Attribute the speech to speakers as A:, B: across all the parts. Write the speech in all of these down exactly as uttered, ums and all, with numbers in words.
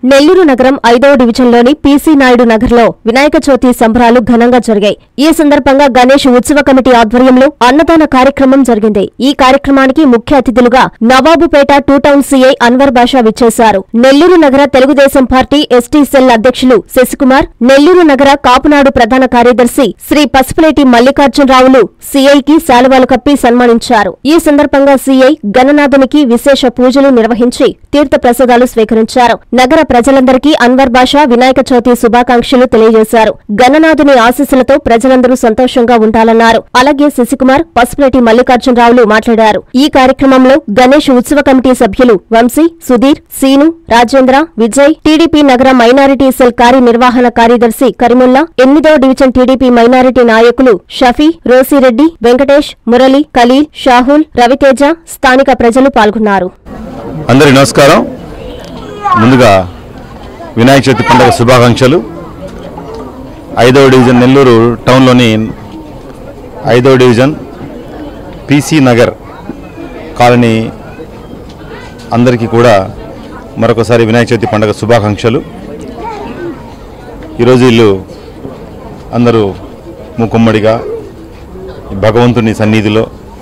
A: నెల్లూరు నగరం ఐదవ డివిజన్లోని పీసీ నాయుడు నగర్లో వినాయక చవితి సంబరాలు ఘనంగా జరిగాయి. ఈ సందర్భంగా గణేష్ ఉత్సవ కమిటీ ఆధ్వర్యంలో అన్నదాన కార్యక్రమం జరిగింది. ఈ కార్యక్రమానికి ముఖ్య అతిథులుగా Nawabpet two town CI Anwar Basha విచ్చేశారు. నెల్లూరు నగర తెలుగుదేశం పార్టీ ఎస్టీ సెల్ అధ్యక్షులు శశికుమార్, నెల్లూరు నగర కాపునాడు ప్రధాన కార్యదర్శి శ్రీ పసుపులేటి మల్లికార్జునరావులు సీఐకి శాలువాలు కప్పి సన్మానించారు. ఈ సందర్భంగా సీఐ గణనాథునికి విశేష పూజలు నిర్వహించి తీర్థ ప్రసాదాలు స్వీకరించారు. నగర ప్రజలందరికీ అన్వర్ బాషా వినాయక చవితి శుభాకాంక్షలు తెలియజేశారు. గణనాథుని ఆశీస్సులతో ప్రజలందరూ సంతోషంగా ఉండాలన్నారు. అలాగే శశికుమార్, పసుపులేటి మల్లికార్జునరావులు మాట్లాడారు. ఈ కార్యక్రమంలో గణేష్ ఉత్సవ కమిటీ సభ్యులు వంశీ, సుధీర్, సీను, రాజేంద్ర, విజయ్, టీడీపీ నగర మైనారిటీ సెల్ కార్యనిర్వహణ కార్యదర్శి కరిముల్లా, ఎనిమిదో డివిజన్ టీడీపీ మైనారిటీ నాయకులు షఫీ, రోసిరెడ్డి, వెంకటేష్, మురళి, ఖలీల్, షాహుల్, రవితేజ, స్థానిక ప్రజలు పాల్గొన్నారు.
B: అందరికీ నమస్కారం. ముందుగా వినాయక చవితి పండుగ శుభాకాంక్షలు. ఐదవ డివిజన్ నెల్లూరు టౌన్లోని ఐదవ డివిజన్ పీసీ నగర్ కాలనీ అందరికీ కూడా మరొకసారి వినాయక చవితి పండుగ శుభాకాంక్షలు. ఈరోజు వీళ్ళు అందరూ మూకుమ్మడిగా భగవంతుని సన్నిధిలో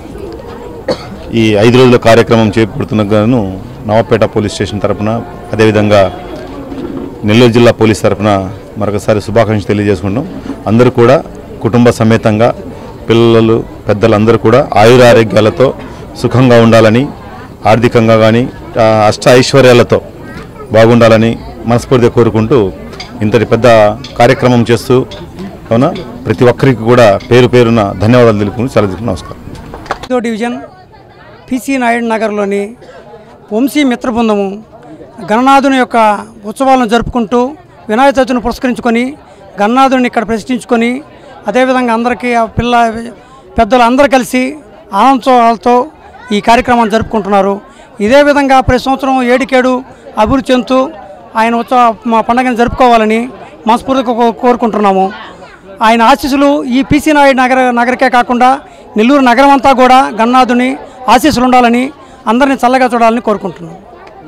B: ఈ ఐదు రోజుల కార్యక్రమం చేపడుతున్నగాను నవాబుపేట పోలీస్ స్టేషన్ తరఫున, అదేవిధంగా నెల్లూరు జిల్లా పోలీస్ తరఫున మరొకసారి శుభాకాంక్షలు తెలియజేసుకుంటాం. అందరూ కూడా కుటుంబ సమేతంగా పిల్లలు, పెద్దలు అందరూ కూడా ఆయురారోగ్యాలతో సుఖంగా ఉండాలని, ఆర్థికంగా కానీ అష్ట ఐశ్వర్యాలతో బాగుండాలని మనస్ఫూర్తిగా కోరుకుంటూ ఇంతటి పెద్ద కార్యక్రమం చేస్తూ అవునా ప్రతి ఒక్కరికి కూడా పేరు పేరున ధన్యవాదాలు తెలుపుకుని సెలవు. నమస్కారం.
C: ఐదో డివిజన్ పీసీ నాయుడు నగర్లోని వంశీ మిత్ర బృందము గణనాథుని యొక్క ఉత్సవాలను జరుపుకుంటూ వినాయక చవితిని పురస్కరించుకొని గణనాథుని ఇక్కడ ప్రతిష్ఠించుకొని అదేవిధంగా అందరికీ ఆ పిల్ల పెద్దలు అందరూ కలిసి ఆనందోత్సవాలతో ఈ కార్యక్రమాన్ని జరుపుకుంటున్నారు. ఇదే విధంగా ప్రతి సంవత్సరం ఏడికేడు అభివృద్ధి చెందుతూ ఆయన ఉత్సవ మా పండుగను జరుపుకోవాలని మనస్ఫూర్తిగా కోరుకుంటున్నాము. ఆయన ఆశీస్సులు ఈ పీసీ నాయుడు నగర నగరకే కాకుండా నెల్లూరు నగరం అంతా కూడా గణనాథుని ఆశీస్సులు ఉండాలని, అందరినీ చల్లగా చూడాలని కోరుకుంటున్నాం.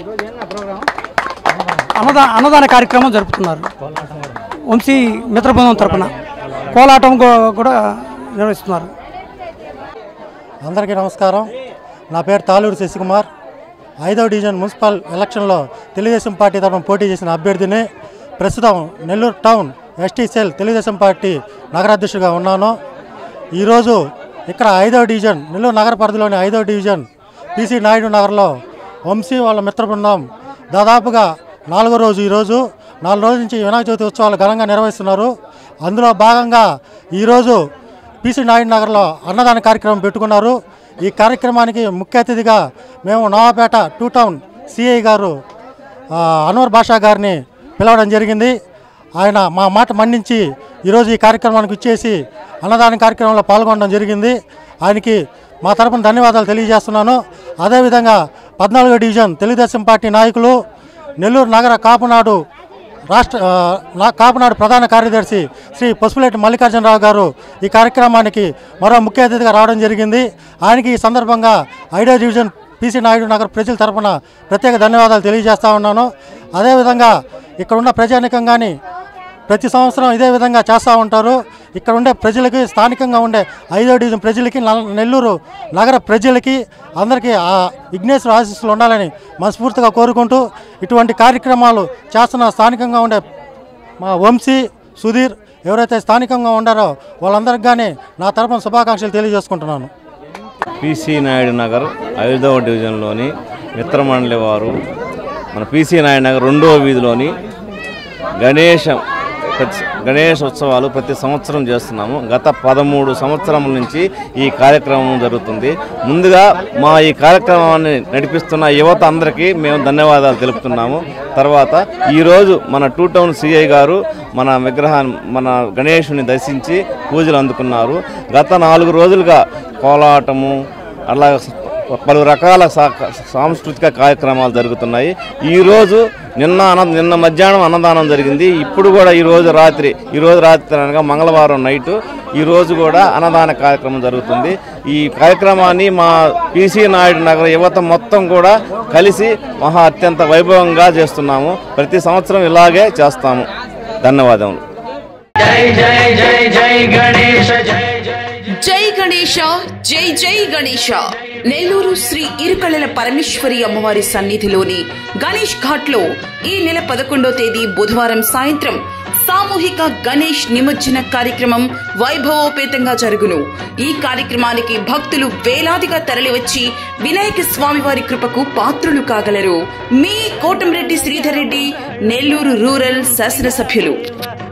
C: అన్నదా అన్నదాన కార్యక్రమం జరుపుతున్నారు వంశీ మిత్ర బృందం తరపున. కోలాటం కూడా నిర్వహిస్తున్నారు.
D: అందరికీ నమస్కారం. నా పేరు తాలూరు శశికుమార్. ఐదవ డివిజన్ మున్సిపల్ ఎలక్షన్లో తెలుగుదేశం పార్టీ తరఫున పోటీ చేసిన అభ్యర్థిని. ప్రస్తుతం Nellore town ST cell Telugu Desam party నగరాధ్యక్షుడిగా ఉన్నాను. ఈరోజు ఇక్కడ ఐదవ డివిజన్ నెల్లూరు నగర పరిధిలోని ఐదవ డివిజన్ పీసీ నాయుడు నగర్లో వంశీ వాళ్ళ మిత్ర బృందం దాదాపుగా నాలుగో రోజు ఈరోజు నాలుగు రోజుల నుంచి వినాయక చవితి ఉత్సవాలు ఘనంగా నిర్వహిస్తున్నారు. అందులో భాగంగా ఈరోజు పీసీ నాయుడు నగర్లో అన్నదాన కార్యక్రమం పెట్టుకున్నారు. ఈ కార్యక్రమానికి ముఖ్య అతిథిగా మేము నవాబుపేట టూ టౌన్ సిఐ గారు అన్వర్ బాషా గారిని పిలవడం జరిగింది. ఆయన మా మాట మన్నించి ఈరోజు ఈ కార్యక్రమానికి ఇచ్చేసి అన్నదాన కార్యక్రమంలో పాల్గొనడం జరిగింది. ఆయనకి మా తరపున ధన్యవాదాలు తెలియజేస్తున్నాను. అదేవిధంగా పద్నాలుగో డివిజన్ తెలుగుదేశం పార్టీ నాయకులు, నెల్లూరు నగర కాపునాడు రాష్ట్ర కాపునాడు ప్రధాన కార్యదర్శి శ్రీ పసుపులేటి మల్లికార్జునరావు గారు ఈ కార్యక్రమానికి మరో ముఖ్య అతిథిగా రావడం జరిగింది. ఆయనకి ఈ సందర్భంగా ఐదో డివిజన్ పీసీ నాయుడు నగర్ ప్రజల తరపున ప్రత్యేక ధన్యవాదాలు తెలియజేస్తూ ఉన్నాను. అదేవిధంగా ఇక్కడున్న ప్రజానికం కానీ ప్రతి సంవత్సరం ఇదే విధంగా చేస్తూ ఉంటారు. ఇక్కడ ఉండే ప్రజలకి, స్థానికంగా ఉండే ఐదో డివిజన్ ప్రజలకి, నెల్లూరు నగర ప్రజలకి అందరికీ ఆ విఘ్నేశ్వర ఆశీస్సులు ఉండాలని మనస్ఫూర్తిగా కోరుకుంటూ ఇటువంటి కార్యక్రమాలు చేస్తున్న స్థానికంగా ఉండే మా వంశీ, సుధీర్ ఎవరైతే స్థానికంగా ఉండారో వాళ్ళందరికీ కానీ నా తరపున శుభాకాంక్షలు తెలియజేసుకుంటున్నాను.
E: పీసీ నాయుడు నగర్ ఐదవ డివిజన్లోని మిత్రమండలి వారు మన పీసీ నాయుడు నగర్ రెండవ వీధిలోని గణేష గణేష్ ఉత్సవాలు ప్రతి సంవత్సరం చేస్తున్నాము. గత పదమూడు సంవత్సరముల నుంచి ఈ కార్యక్రమం జరుగుతుంది. ముందుగా మా ఈ కార్యక్రమాన్ని నడిపిస్తున్న యువత అందరికీ మేము ధన్యవాదాలు తెలుపుతున్నాము. తర్వాత ఈరోజు మన టూ టౌన్ సిఐ గారు మన విగ్రహాన్ని, మన గణేషుని దర్శించి పూజలు అందుకున్నారు. గత నాలుగు రోజులుగా కోలాటము అలా పలు రకాల సాంస్కృతిక కార్యక్రమాలు జరుగుతున్నాయి. ఈరోజు నిన్న అన్న నిన్న మధ్యాహ్నం అన్నదానం జరిగింది. ఇప్పుడు కూడా ఈరోజు రాత్రి ఈరోజు రాత్రి అనగా మంగళవారం నైటు ఈరోజు కూడా అన్నదాన కార్యక్రమం జరుగుతుంది. ఈ కార్యక్రమాన్ని మా పీసీ నాయుడు నగర యువత మొత్తం కూడా కలిసి మహా అత్యంత వైభవంగా చేస్తున్నాము. ప్రతి సంవత్సరం ఇలాగే చేస్తాము. ధన్యవాదములు.
F: జై జై జై జై గణేశ జై
G: జై గణేశ జై జై గణేశ. నెల్లూరు శ్రీ ఇరుకళల పరమేశ్వరి అమ్మవారి సన్నిధిలోని గణేష్ ఘాట్ లో ఈ నెల పదకొండో తేదీ బుధవారం సాయంత్రం సామూహిక గణేష్ నిమజ్జన కార్యక్రమం వైభవోపేతంగా జరుగును. ఈ కార్యక్రమానికి భక్తులు వేలాదిగా తరలివచ్చి వినాయక స్వామి వారి కృపకు పాత్రులు కాగలరు. మీ కోటంరెడ్డి శ్రీధర్ రెడ్డి, నెల్లూరు రూరల్ శాసనసభ్యులు.